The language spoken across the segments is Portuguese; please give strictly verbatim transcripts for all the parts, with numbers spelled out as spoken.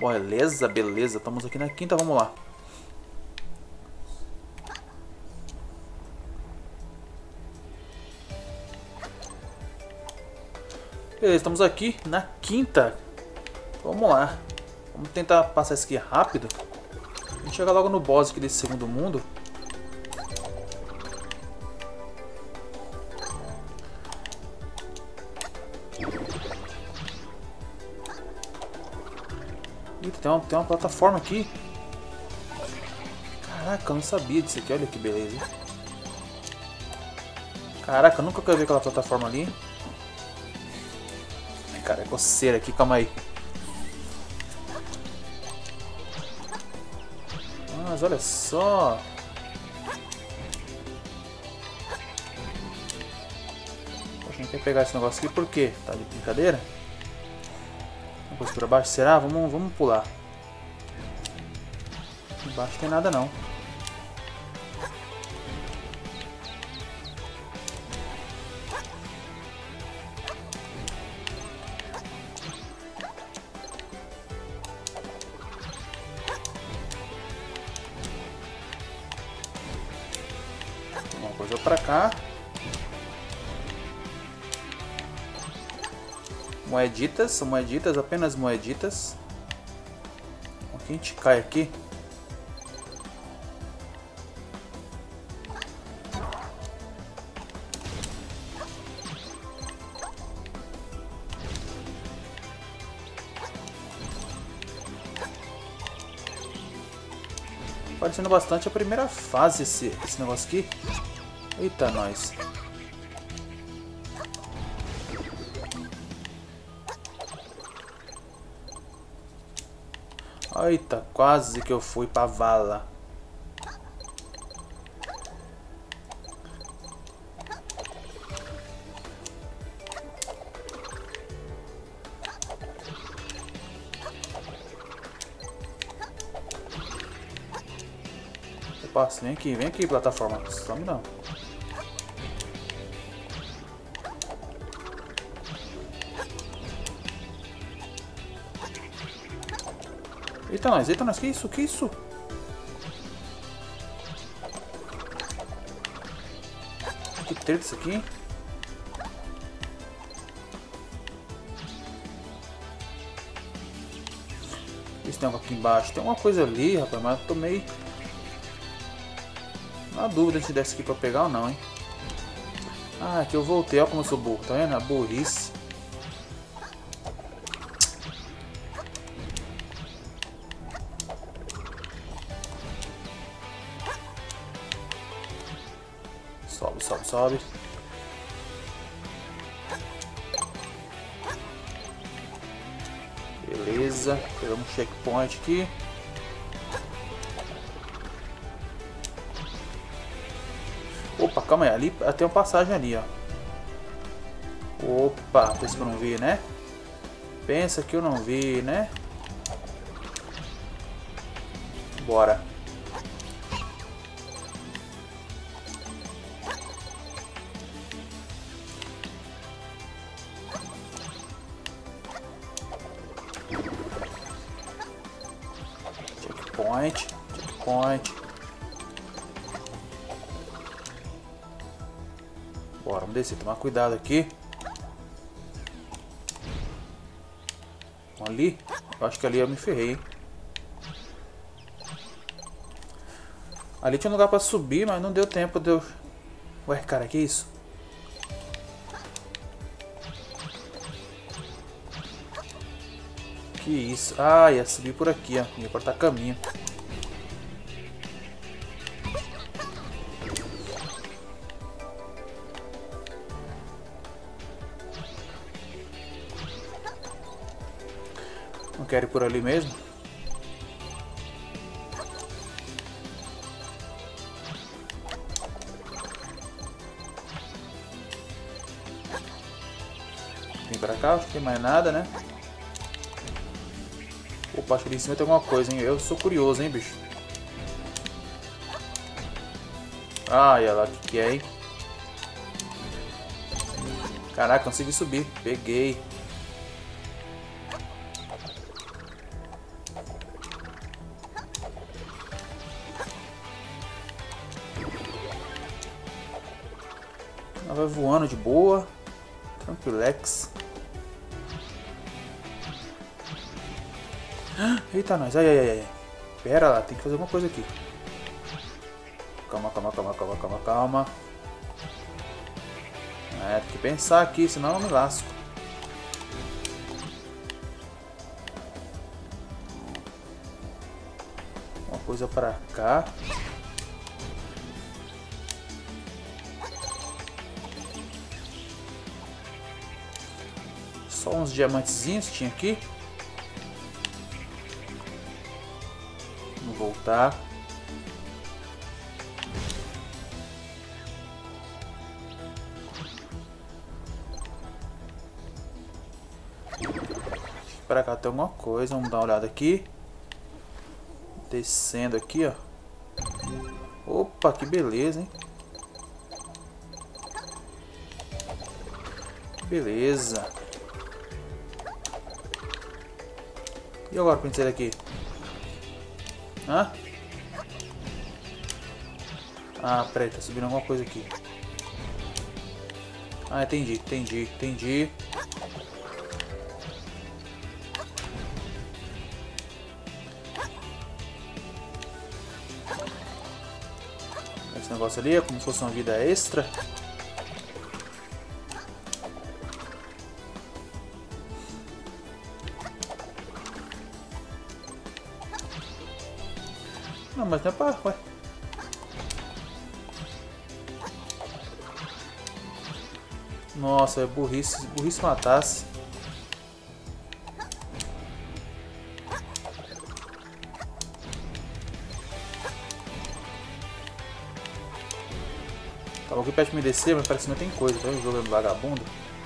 Beleza, beleza. Estamos aqui na quinta, vamos lá. Beleza, estamos aqui na quinta. Vamos lá. Vamos tentar passar isso aqui rápido. A gente chega logo no boss aqui desse segundo mundo. Eita, tem uma, tem uma plataforma aqui. Caraca, eu não sabia disso aqui. Olha que beleza, hein? Caraca, eu nunca quero ver aquela plataforma ali. Ai, cara, é coceira aqui, calma aí. Mas olha só. Poxa, não quer pegar esse negócio aqui por quê? Tá de brincadeira? Uma coisa pra baixo, será? Vamos, vamos pular. Embaixo não tem nada não. Uma coisa pra cá. Moeditas, são moeditas, apenas moeditas. Aqui a gente cai aqui. Parecendo bastante a primeira fase esse, esse negócio aqui. Eita, nós. Eita, quase que eu fui pra vala. Opa, vem aqui, vem aqui, plataforma. Some não. Eita nós, eita nós, que isso, que isso? Que treta isso aqui? Isso tem algo aqui embaixo, tem uma coisa ali, rapaz, mas eu tô meio na dúvida se desce aqui pra pegar ou não, hein? Ah, aqui eu voltei, olha como eu sou burro, tá vendo? A burrice. Sobe, sobe, sobe. Beleza, pegamos um checkpoint aqui. Opa, calma aí, ali tem uma passagem ali, ó. Opa, pensa que eu não vi, né? Pensa que eu não vi, né? Bora. Checkpoint, checkpoint. Bora, vamos descer, tomar cuidado aqui. Ali, eu acho que ali eu me ferrei, hein? Ali tinha um lugar pra subir, mas não deu tempo de eu... Ué, cara, que isso? Que isso? Ah, ia subir por aqui, ó. Ia cortar caminho. Não quero ir por ali mesmo. Vem pra cá, acho que tem mais nada, né? Opa, acho que ali em cima tem alguma coisa, hein? Eu sou curioso, hein, bicho? Ah, olha lá o que, que é, hein? Caraca, consegui subir. Peguei. Ela vai voando de boa. Tranquilex. Eita, nós. Ai, ai, ai, ai. Pera lá, tem que fazer alguma coisa aqui. Calma, calma, calma, calma, calma, calma. É, tem que pensar aqui, senão eu me lasco. Uma coisa pra cá. Só uns diamantezinhos tinha aqui. Vamos voltar. Pra cá tem alguma coisa, vamos dar uma olhada aqui. Descendo aqui, ó. Opa, que beleza, hein? Que beleza. E agora pra gente sair daqui? Hã? Ah, peraí, tá subindo alguma coisa aqui. Ah, entendi, entendi, entendi. Esse negócio ali é como se fosse uma vida extra. Não, mas não é para, ué. Nossa, é burrice, burrice matasse. Tava aqui perto de me descer, mas parece que não tem coisa, tá? O jogo é vagabundo.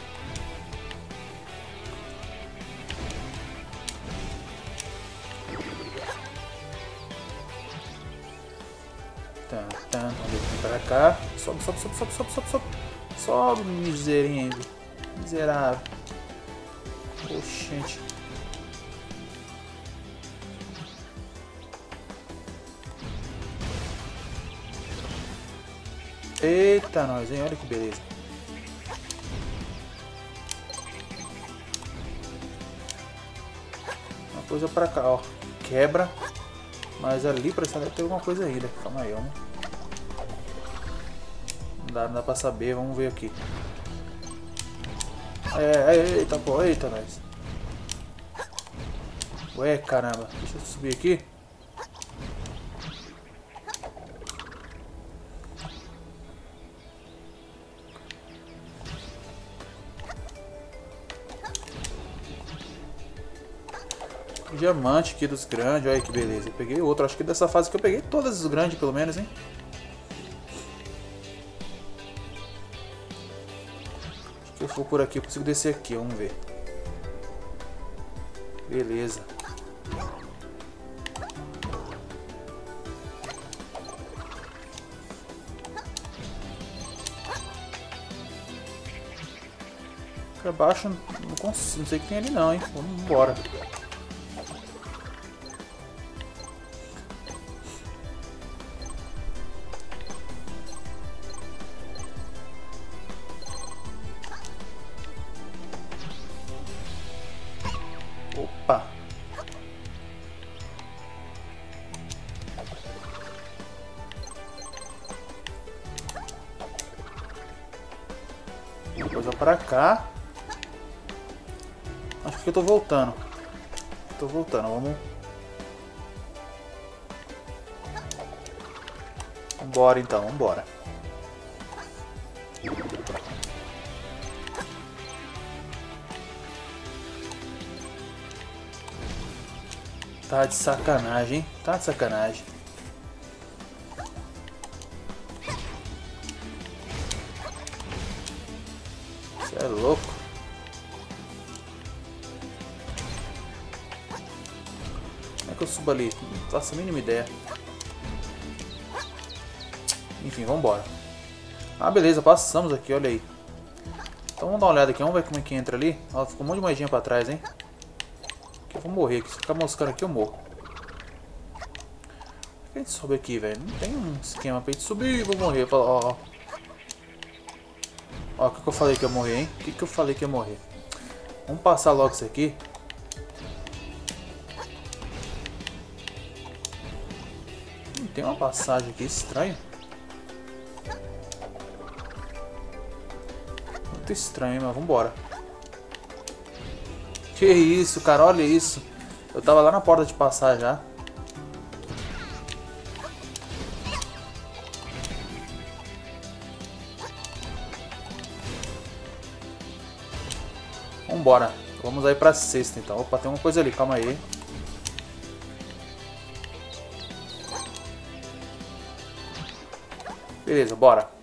Tá, tá, vamos vir pra cá. Sobe, sobe, sobe, sobe, sobe, sobe, sobe. Sobe, miserável. Miserável. Oxente. Eita, nós, hein? Olha que beleza. Uma coisa pra cá, ó. Quebra. Mas ali parece que tem alguma coisa ainda. Calma aí, vamos. Não dá, não dá pra saber, vamos ver aqui. É, é, eita, pô, eita, nós. Ué, caramba. Deixa eu subir aqui. Diamante aqui dos grandes, olha que beleza. Eu peguei outro, acho que dessa fase que eu peguei todas os grandes pelo menos, hein. Acho que eu for por aqui, eu consigo descer aqui, vamos ver. Beleza. Pra baixo não consigo, não sei o que tem ali não, hein. Vamos embora. Opa! Uma coisa pra cá. Acho que eu tô voltando. Tô voltando, vamos. Vambora então, vambora. Tá de sacanagem, hein? Tá de sacanagem. Você é louco. Como é que eu subo ali? Não faço a mínima ideia. Enfim, vambora. Ah, beleza, passamos aqui, olha aí. Então vamos dar uma olhada aqui, vamos ver como é que entra ali. Ó, ficou um monte de moedinha pra trás, hein? Eu vou morrer aqui, se ficar moscando aqui eu morro. Por que a gente sobe aqui, velho? Não tem um esquema pra gente subir e vou morrer. Ó, ó. Ó, o que, que eu falei que ia morrer, hein? O que, que eu falei que ia morrer? Vamos passar logo isso aqui. Hum, tem uma passagem aqui estranha. Muito estranho, hein, mas vambora. Que isso, cara, olha isso. Eu tava lá na porta de passar já. Vambora. Vamos aí pra sexta então. Opa, tem uma coisa ali, calma aí. Beleza, bora.